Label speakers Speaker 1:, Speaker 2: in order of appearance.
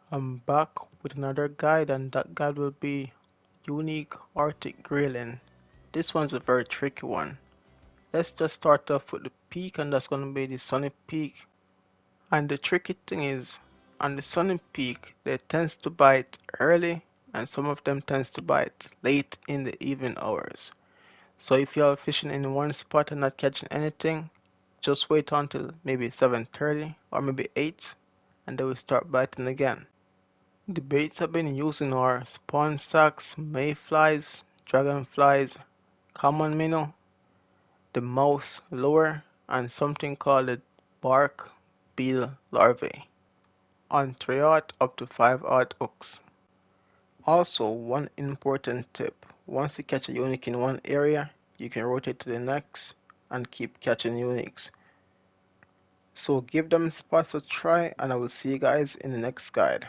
Speaker 1: I'm back with another guide, and that guide will be unique Arctic grayling. This one's a very tricky one. Let's just start off with the peak, and that's going to be the Sunny Peak. And the tricky thing is, on the Sunny Peak, they tends to bite early, and some of them tends to bite late in the evening hours. So if you are fishing in one spot and not catching anything, just wait until maybe 7:30 or maybe 8, and they will start biting again. The baits I've been using are spawn sacks, mayflies, dragonflies, common minnow, the mouse lure, and something called the bark beetle larvae on 3/0 up to 5/0 hooks. Also, one important tip, once you catch a unique in one area, you can rotate to the next and keep catching uniques. So give them spots a try, and I will see you guys in the next guide.